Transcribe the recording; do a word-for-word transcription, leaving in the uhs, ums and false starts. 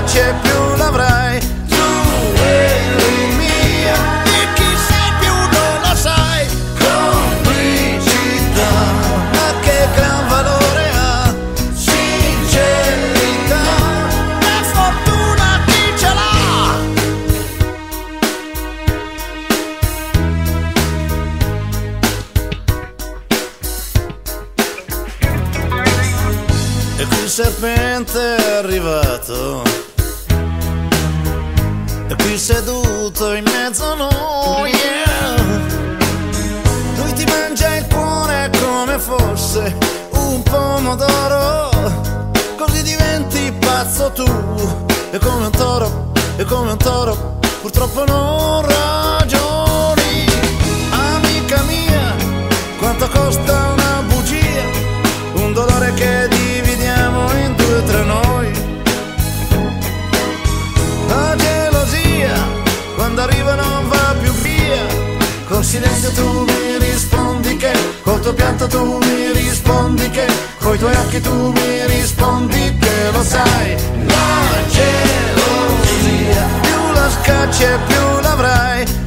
scacce più l'avrai. Tu eri mia e chi sei più non lo sai. Complicità, ma che gran valore ha. Sincerità, e fortuna chi ce l'ha. E qui il serpente è arrivato, e qui seduto in mezzo a noi, yeah. Lui ti mangia il cuore come fosse un pomodoro, così diventi pazzo tu. E come un toro, e come un toro, purtroppo non ragioni. Amica mia, quanto costa una bugia, un dolore che dividiamo in due tra noi. La gelosia, quando arriva non va più via. Col silenzio tu mi rispondi che, col tuo pianto tu mi rispondi che, coi tuoi occhi tu mi rispondi che lo sai. La gelosia, più la scacci e più l'avrai.